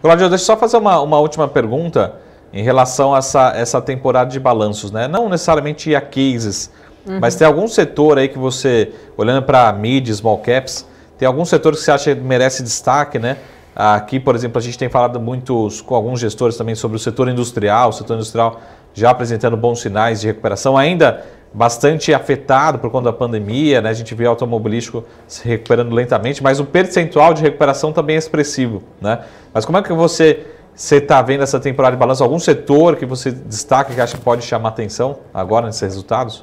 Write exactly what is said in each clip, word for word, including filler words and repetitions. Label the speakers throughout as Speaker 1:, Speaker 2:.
Speaker 1: Cláudio, deixa eu só fazer uma, uma última pergunta em relação a essa, essa temporada de balanços, né? Não necessariamente a cases, uhum. mas tem algum setor aí que você, olhando para mid, small caps, tem algum setor que você acha que merece destaque, né? Aqui, por exemplo, a gente tem falado muito com alguns gestores também sobre o setor industrial, o setor industrial já apresentando bons sinais de recuperação, ainda bastante afetado por conta da pandemia, né? A gente vê o automobilístico se recuperando lentamente, mas o percentual de recuperação também é expressivo, né? Mas como é que você está vendo essa temporada de balanço? Algum setor que você destaca que acha que pode chamar atenção agora nesses resultados?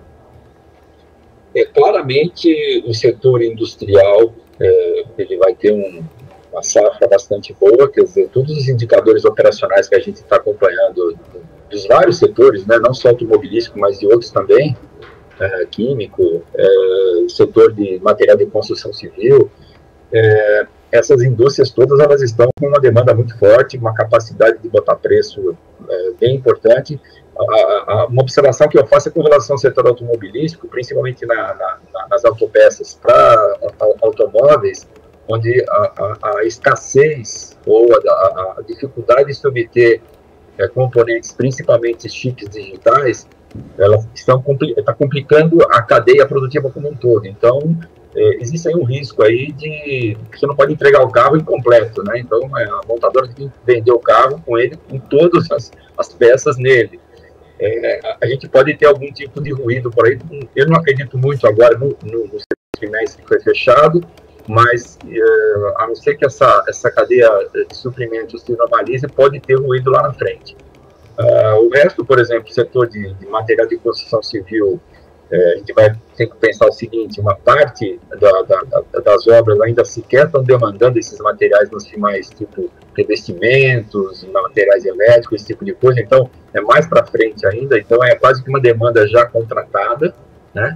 Speaker 2: É, claramente o setor industrial é, ele vai ter um, uma safra bastante boa, quer dizer, todos os indicadores operacionais que a gente está acompanhando dos vários setores, né, não só automobilístico, mas de outros também, é, químico, é, setor de material de construção civil, é, essas indústrias todas elas estão com uma demanda muito forte, uma capacidade de botar preço é, bem importante. A, a, uma observação que eu faço é com relação ao setor automobilístico, principalmente na, na, nas autopeças para automóveis, onde a, a, a escassez ou a, a dificuldade de se obter é, componentes, principalmente chips digitais, elas estão compli tá complicando a cadeia produtiva como um todo. Então, é, existe aí um risco aí de você não pode entregar o carro incompleto, né? Então, é, a montadora tem que vender o carro com ele, com todas as, as peças nele. É, a gente pode ter algum tipo de ruído por aí. Eu não acredito muito agora no, no, no trimestre que foi fechado, mas é, a não ser que essa, essa cadeia de suprimentos se normalize, pode ter ruído lá na frente. Uh, o resto, por exemplo, o setor de, de material de construção civil, é, a gente vai ter que pensar o seguinte: uma parte da, da, da, das obras ainda sequer estão demandando esses materiais nos finais, tipo revestimentos, materiais elétricos, esse tipo de coisa, então é mais para frente ainda, então é quase que uma demanda já contratada, né?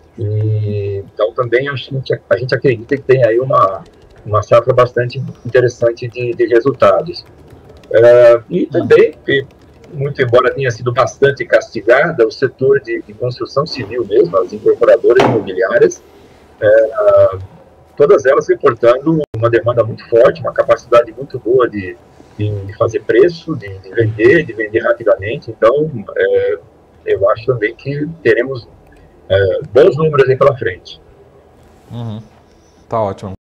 Speaker 2: E, então também a gente, a gente acredita que tem aí uma, uma safra bastante interessante de, de resultados. Uh, e também, muito embora tenha sido bastante castigada, o setor de, de construção civil mesmo, as incorporadoras imobiliárias, é, todas elas reportando uma demanda muito forte, uma capacidade muito boa de, de, de fazer preço, de, de vender, de vender rapidamente. Então, é, eu acho também que teremos é, bons números aí pela frente.
Speaker 1: Uhum. Tá ótimo.